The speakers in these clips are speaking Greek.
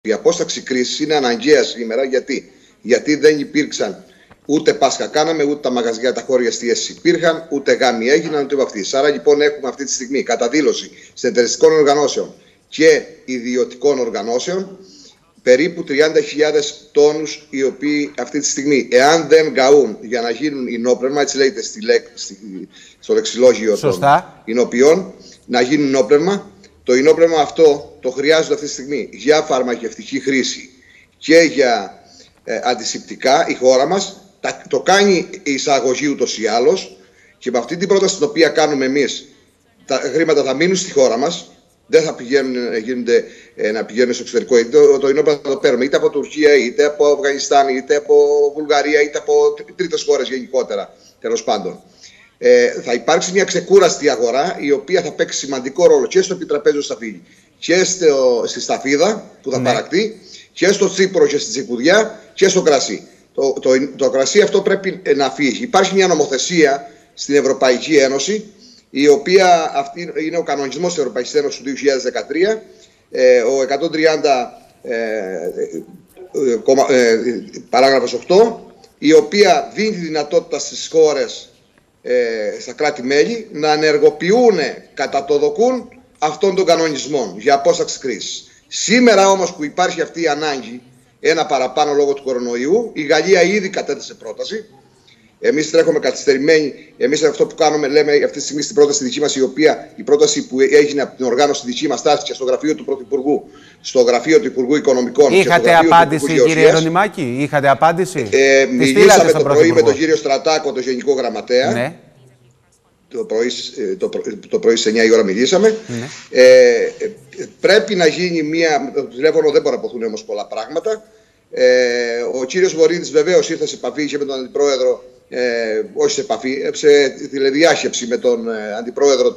Η απόσταξη κρίσης είναι αναγκαία σήμερα. Γιατί δεν υπήρξαν ούτε Πάσχα κάναμε, ούτε τα μαγαζιά, τα χώρια εστίασης υπήρχαν, ούτε γάμοι έγιναν, ούτε βαφτίσεις. Άρα λοιπόν έχουμε αυτή τη στιγμή κατά δήλωση συνεταιριστικών οργανώσεων και ιδιωτικών οργανώσεων περίπου 30.000 τόνους, οι οποίοι αυτή τη στιγμή, εάν δεν γκαούν για να γίνουν υνόπνευμα, έτσι λέγεται στο λεξιλόγιο των υνοποιών, να γίνουν υνόπνευμα. Το υνόπνευμα αυτό το χρειάζονται αυτή τη στιγμή για φαρμακευτική χρήση και για αντισηπτικά η χώρα μας. Το κάνει η εισαγωγή ούτως ή άλλως, και με αυτή την πρόταση την οποία κάνουμε εμείς, τα χρήματα θα μείνουν στη χώρα μας. Δεν θα να πηγαίνουν στο εξωτερικό. Το υνόπνευμα θα το παίρνουμε είτε από Τουρκία, είτε από Αφγανιστάν, είτε από Βουλγαρία, είτε από τρίτες χώρες γενικότερα. Τέλος πάντων. Θα υπάρξει μια ξεκούραστη αγορά, η οποία θα παίξει σημαντικό ρόλο και στο επιτραπέζιο σταφύλι και στη σταφίδα που θα παρακτεί, και στο τσίπρο και στη τσιπουδιά και στο κρασί. Το κρασί αυτό πρέπει να φύγει. Υπάρχει μια νομοθεσία στην Ευρωπαϊκή Ένωση, η οποία αυτή είναι ο κανονισμός της Ευρωπαϊκής Ένωσης του 2013, ο 130 παράγραφος 8, η οποία δίνει τη δυνατότητα στις χώρες, στα κράτη-μέλη, να ενεργοποιούν κατά το δοκούν αυτών των κανονισμών για απόσταξη κρίσης. Σήμερα όμως που υπάρχει αυτή η ανάγκη, ένα παραπάνω λόγω του κορονοϊού, η Γαλλία ήδη κατέθεσε πρόταση. Εμείς τρέχουμε καθυστερημένοι. Εμείς αυτό που κάνουμε, λέμε αυτή τη στιγμή στην πρόταση δική μας, η πρόταση που έγινε από την οργάνωση δική μας, στάθηκε στο γραφείο του Πρωθυπουργού, στο γραφείο του Υπουργού Οικονομικών. Είχατε απάντηση, κύριε Ιερονυμάκη, είχατε απάντηση? Μιλήσαμε το πρωί με τον κύριο Στρατάκο, τον Γενικό Γραμματέα. Ναι. Το πρωί στις 9 η ώρα μιλήσαμε. Ναι. Πρέπει να γίνει μια. Το τηλέφωνο δεν μπορεί να αποθούν όμως πολλά πράγματα. Ο κύριος Βορύδης βεβαίως ήρθε σε επαφή και με τον Αντιπρόεδρο, όχι σε επαφή, σε τηλεδιάσκεψη με τον Αντιπρόεδρο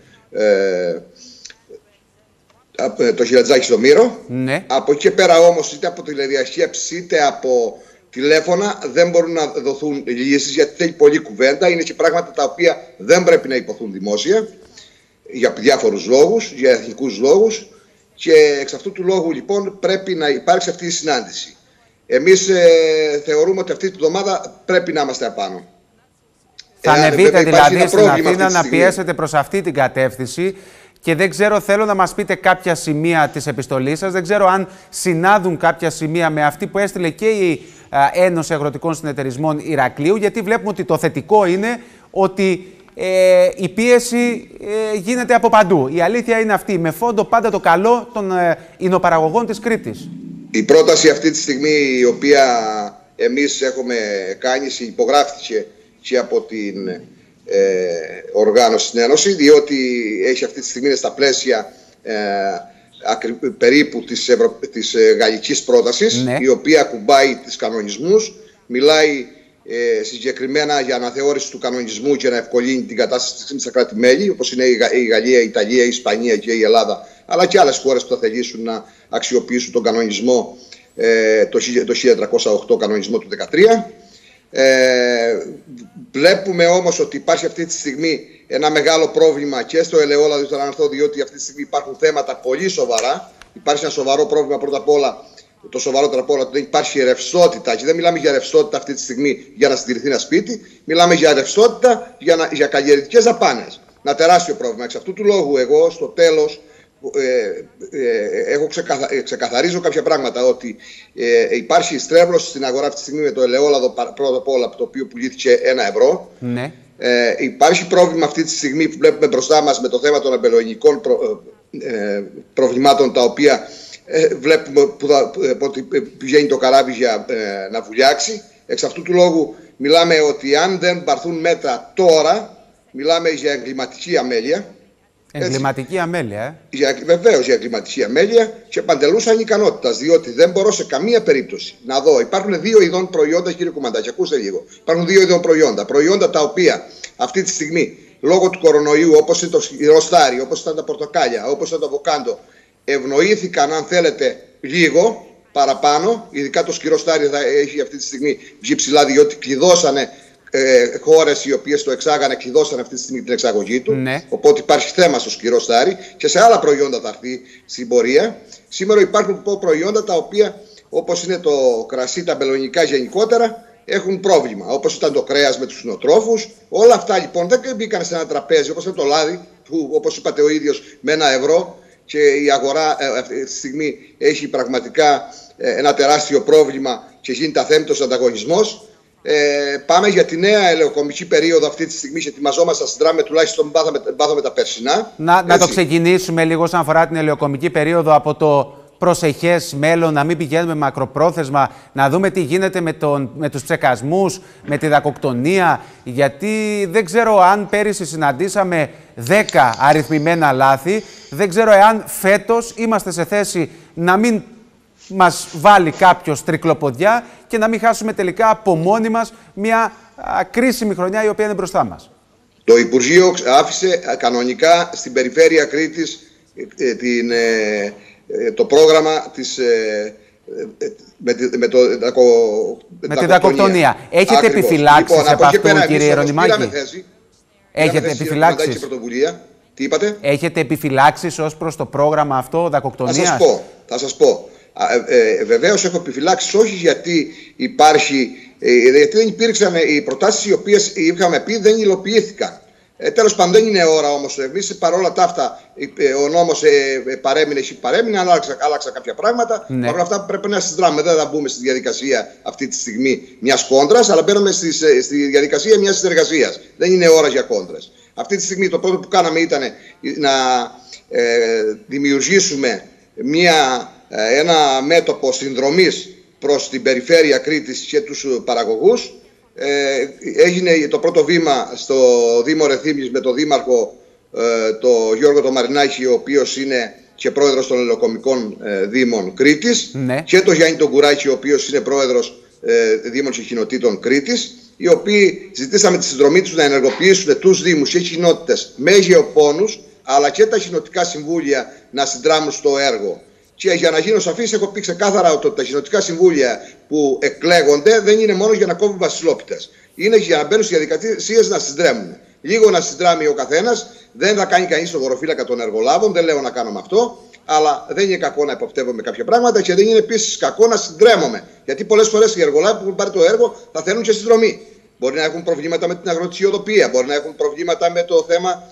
τον Χιλατζάκη στο Μύρο. Ναι. Από εκεί και πέρα όμως, είτε από τηλεδιασκέψη είτε από τηλέφωνα, δεν μπορούν να δοθούν λύσεις, γιατί θέλει πολλή κουβέντα. Είναι και πράγματα τα οποία δεν πρέπει να υποθούν δημόσια για διάφορους λόγους, για εθνικούς λόγους, και εξ αυτού του λόγου λοιπόν πρέπει να υπάρξει αυτή η συνάντηση. Εμείς θεωρούμε ότι αυτή τη βδομάδα πρέπει να είμαστε απάνω. Θα ανεβείτε δηλαδή στην Αθήνα να πιέσετε προς αυτή την κατεύθυνση, και δεν ξέρω, θέλω να μας πείτε κάποια σημεία της επιστολής σας. Δεν ξέρω αν συνάδουν κάποια σημεία με αυτή που έστειλε και η Ένωση Αγροτικών Συνεταιρισμών Ηρακλείου, γιατί βλέπουμε ότι το θετικό είναι ότι η πίεση γίνεται από παντού. Η αλήθεια είναι αυτή, με φόντο πάντα το καλό των υνοπαραγωγών της Κρήτης. Η πρόταση αυτή τη στιγμή, η οποία εμείς έχουμε κάνει, υπογράφηκε και από την οργάνωση στην Ένωση, διότι έχει αυτή τη στιγμή στα πλαίσια περίπου της γαλλικής πρότασης, ναι, η οποία κουμπάει τις κανονισμούς, μιλάει συγκεκριμένα για αναθεώρηση του κανονισμού και να ευκολύνει την κατάσταση στα κράτη-μέλη, όπως είναι η Γαλλία, η Ιταλία, η Ισπανία και η Ελλάδα, αλλά και άλλες χώρες που θα θελήσουν να αξιοποιήσουν τον κανονισμό, το 1308 κανονισμό του 2013. Βλέπουμε όμως ότι υπάρχει αυτή τη στιγμή ένα μεγάλο πρόβλημα και στο ελαιόλαδο, ήθελα να έρθω, διότι αυτή τη στιγμή υπάρχουν θέματα πολύ σοβαρά. Υπάρχει ένα σοβαρό πρόβλημα, πρώτα απ' όλα, το σοβαρότερο απ' όλα, ότι δεν υπάρχει ρευστότητα, και δεν μιλάμε για ρευστότητα αυτή τη στιγμή για να συντηρηθεί ένα σπίτι, μιλάμε για ρευστότητα για καλλιεργητικές δαπάνες. Ένα τεράστιο πρόβλημα. Εξ αυτού του λόγου, εγώ στο τέλος ξεκαθαρίζω κάποια πράγματα, ότι υπάρχει στρέβλωση στην αγορά αυτή τη στιγμή με το ελαιόλαδο, πρώτα απ' όλα, το οποίο πουλήθηκε 1 ευρώ. Ναι. Υπάρχει πρόβλημα αυτή τη στιγμή που βλέπουμε μπροστά μας με το θέμα των αμπελοϊνικών προβλημάτων, τα οποία βλέπουμε ότι πηγαίνει το καράβι για να βουλιάξει. Εξ αυτού του λόγου μιλάμε ότι αν δεν πάρθουν μέτρα τώρα, μιλάμε για εγκληματική αμέλεια. Εγκληματική αμέλεια, Βεβαίως για εγκληματική αμέλεια και παντελούς ανικανότητας, διότι δεν μπορώ σε καμία περίπτωση να δω. Υπάρχουν δύο ειδών προϊόντα, κύριε Κουμαντάκη, ακούστε λίγο. Υπάρχουν δύο ειδών προϊόντα. Προϊόντα τα οποία αυτή τη στιγμή, λόγω του κορονοϊού, όπως είναι το σκυροστάρι, όπως ήταν τα πορτοκάλια, όπως ήταν το αβοκάντο, ευνοήθηκαν, αν θέλετε, λίγο παραπάνω. Ειδικά το σκυροστάρι θα έχει αυτή τη στιγμή βγει ψηλά, διότι κλειδώσανε χώρες οι οποίες το εξάγανε κλειδώσαν αυτή τη στιγμή την εξαγωγή του. Ναι. Οπότε υπάρχει θέμα στο σκληρό στάρι και σε άλλα προϊόντα θα έρθει στην πορεία. Σήμερα υπάρχουν προϊόντα τα οποία, όπως είναι το κρασί, τα μπελονικά γενικότερα, έχουν πρόβλημα. Όπως ήταν το κρέας με τους κτηνοτρόφους. Όλα αυτά λοιπόν δεν μπήκαν σε ένα τραπέζι, όπως είναι το λάδι, που όπως είπατε ο ίδιος με €1 και η αγορά αυτή τη στιγμή έχει πραγματικά ένα τεράστιο πρόβλημα και γίνεται αθέμητος ανταγωνισμός. Πάμε για τη νέα ελαιοκομική περίοδο αυτή τη στιγμή και ετοιμαζόμαστε να συνδράμε τουλάχιστον πάθαμε τα περσινά. Να το ξεκινήσουμε λίγο όσον αφορά την ελαιοκομική περίοδο από το προσεχές μέλλον, να μην πηγαίνουμε μακροπρόθεσμα, να δούμε τι γίνεται με τους ψεκασμούς, με τη δακοκτονία, γιατί δεν ξέρω αν πέρυσι συναντήσαμε 10 αριθμημένα λάθη, δεν ξέρω εάν φέτος είμαστε σε θέση να μην μας βάλει κάποιος τρικλοποδιά και να μην χάσουμε τελικά από μόνοι μας μια κρίσιμη χρονιά η οποία είναι μπροστά μας. Το Υπουργείο άφησε κανονικά στην περιφέρεια Κρήτης το πρόγραμμα με τη δακοκτονία. Έχετε επιφυλάξεις από αυτού, κύριε Ρωνιμάκη? Έχετε επιφυλάξεις? Τι είπατε? Έχετε επιφυλάξεις ως προς το πρόγραμμα αυτό δακοκτονίας? Θα σας πω. Βεβαίως έχω επιφυλάξεις, όχι γιατί γιατί δεν υπήρξαν οι προτάσεις οι οποίες είχαμε πει, δεν υλοποιήθηκαν. Τέλος πάντων, δεν είναι ώρα όμως. Εμείς παρόλα τα αυτά, ο νόμος παρέμεινε, άλλαξα κάποια πράγματα. Ναι. Παρ' όλα αυτά πρέπει να συνδράμε. Δεν θα μπούμε στη διαδικασία αυτή τη στιγμή μιας κόντρας, αλλά μπαίνουμε στη διαδικασία μιας συνεργασίας. Δεν είναι ώρα για κόντρες. Αυτή τη στιγμή το πρώτο που κάναμε ήταν να δημιουργήσουμε ένα μέτωπο συνδρομής προς την περιφέρεια Κρήτης και τους παραγωγούς. Έγινε το πρώτο βήμα στο Δήμο Ρεθύμνης με τον Δήμαρχο τον Γιώργο τον Μαρινάκη, ο οποίος είναι και πρόεδρος των ελαιοκομικών Δήμων Κρήτης, ναι. Και τον Γιάννη τον Κουράκη, ο οποίος είναι πρόεδρος Δήμων και Κοινοτήτων Κρήτης, οι οποίοι ζητήσαμε τη συνδρομή τους να ενεργοποιήσουν τους Δήμους και κοινότητες με γεωπόνους, αλλά και τα κοινοτικά συμβούλια να συνδράμουν στο έργο. Και για να γίνω σαφής, έχω πει ξεκάθαρα ότι τα κοινοτικά συμβούλια που εκλέγονται δεν είναι μόνο για να κόβουν βασιλόπιτες. Είναι για να μπαίνουν στις διαδικασίες να συνδρέμουν. Λίγο να συνδράμει ο καθένας, δεν θα κάνει κανείς τον γοροφύλακα των εργολάβων, δεν λέω να κάνουμε αυτό, αλλά δεν είναι κακό να υποπτεύουμε κάποια πράγματα και δεν είναι επίσης κακό να συνδρέμουμε. Γιατί πολλές φορές οι εργολάβοι που έχουν πάρει το έργο θα θέλουν και συνδρομή. Μπορεί να έχουν προβλήματα με την αγροτική οδοποιία, μπορεί να έχουν προβλήματα με το θέμα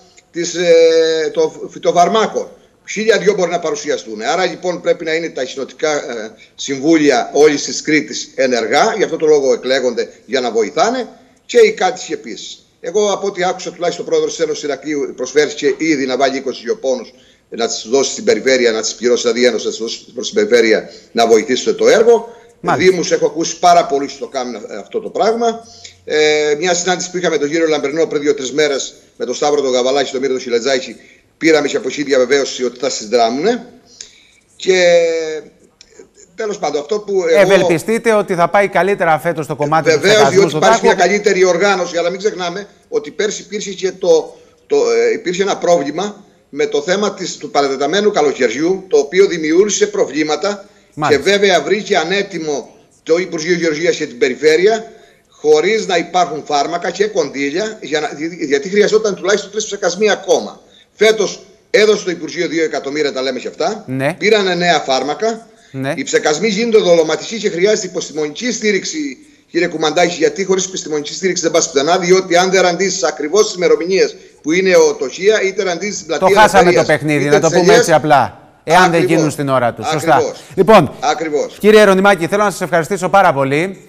των φυτοφαρμάκων. 1002 μπορεί να παρουσιαστούν. Άρα λοιπόν πρέπει να είναι τα κοινοτικά συμβούλια όλης της Κρήτης ενεργά, γι' αυτό το λόγο εκλέγονται για να βοηθάνε, και οι κάτοικοι επίσης. Εγώ από ό,τι άκουσα, τουλάχιστον ο πρόεδρος της Ένωσης Ηρακλείου προσφέρθηκε ήδη να βάλει 20 γεωπόνους να τις δώσει στην περιφέρεια, να τις πληρώσει, δηλαδή Ένωση να τις δώσει προς την περιφέρεια να βοηθήσουν το έργο. Δήμους έχω ακούσει πάρα πολύ στο κάνουν αυτό το πράγμα. Μια συνάντηση που είχαμε με τον κύριο Λαμπερνό πριν 2-3 μέρες με τον Σταύρο τον Γαβαλάκη, τον Μύρο τον Χιλετζάκη. Πήραμε και από εκεί διαβεβαίωση ότι θα συνδράμουν. Και τέλος πάντων, αυτό που. Ευελπιστείτε ότι θα πάει καλύτερα φέτος το κομμάτι του βεβαίως, διότι υπάρχει μια καλύτερη οργάνωση. Αλλά μην ξεχνάμε ότι πέρσι υπήρχε και υπήρχε ένα πρόβλημα με το θέμα του παρατεταμένου καλοκαιριού, το οποίο δημιούργησε προβλήματα. Μάλιστα. Και βέβαια βρήκε ανέτοιμο το Υπουργείο Γεωργίας και την Περιφέρεια, χωρίς να υπάρχουν φάρμακα και κονδύλια, γιατί χρειαζόταν τουλάχιστον 3 ψεκασμοί ακόμα. Φέτος έδωσε το Υπουργείο 2 εκατομμύρια, τα λέμε και αυτά. Ναι. Πήρανε νέα φάρμακα. Ναι. Οι ψεκασμοί γίνονται δολωματικοί και χρειάζεται επιστημονική στήριξη, κύριε Κουμαντάκη, γιατί χωρίς επιστημονική στήριξη δεν πας πουθενά. Διότι αν δεν ραντίσεις ακριβώς τις ημερομηνίες που είναι ο ΤΟΧΙΑ, είτε ραντίσεις την πλατεία. Το χάσαμε το παιχνίδι, να το πούμε έτσι απλά. Εάν δεν γίνουν στην ώρα τους. Σωστά. Λοιπόν, κύριε Ρωνιμάκη, θέλω να σας ευχαριστήσω πάρα πολύ.